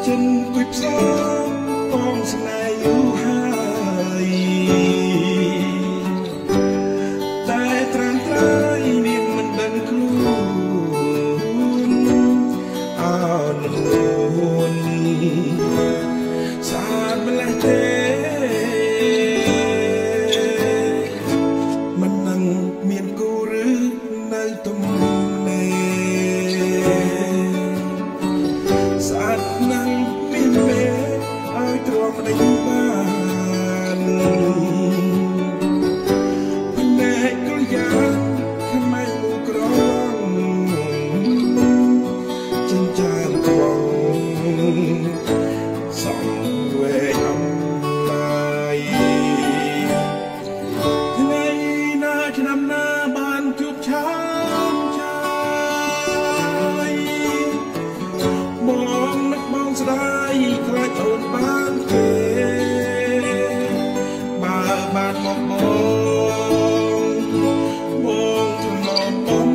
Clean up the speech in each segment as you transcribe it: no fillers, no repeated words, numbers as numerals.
ចិនគួយផ្សងបងស្នេហ៍យូរហើយតែត្រាំត្រៃនាងមិនដឹងខ្លួនអនុនួនស្អាតម្លេះទេមិននឹងមានគូឬនៅទំនេរស្អាតណាស់មានមេឲ្យទ្រាំដេញបានភ្នែកក៏យ៉ាងខ្មៅក្រងចិញ្ចានខ្វងសំវែងអំឡាយថ្ងៃណាឆ្នាំណាបានជួបឆានចាយបងនឹកបងស្ដាយខ្លាចអូនបានទេបើបានមកបងថ្នមបំ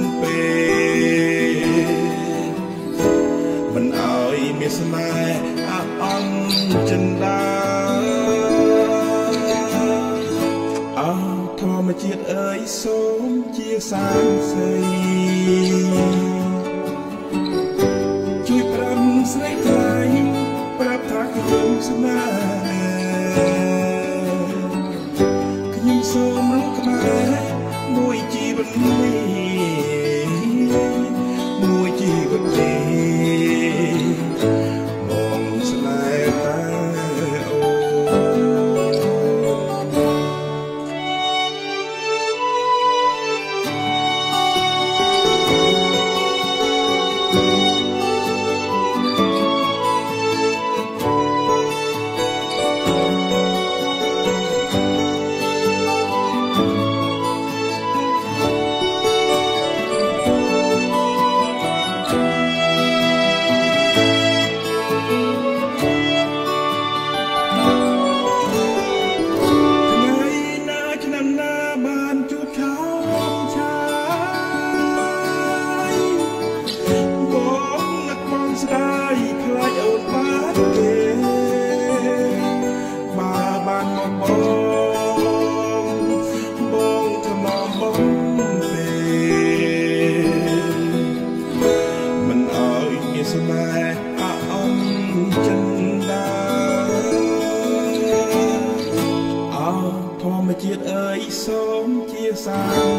ពេលមិនឲ្យមានស្នេហ៍អាអន់ចិនដាអោធម្មជាតិអើយសូមជាសានសីជួយប្រាំស្រីថ្លៃប្រាប់ថាខ្ញុំស្នេហ៍ខ្ញុំសូមលោកខ្មែរមួយជីវិតនេះមួយជីវិតនេះបងស្នេហ៍តែអូបានជួបឆោមឆាយបងនឹកបងស្ដាយខ្លាចអូនបានទេបើបានមកបងថ្នមបងទេមិនឲ្យមានស្នេហ៍អាអន់ចិនដាអោធម្មជាតិអើយសូមជាសា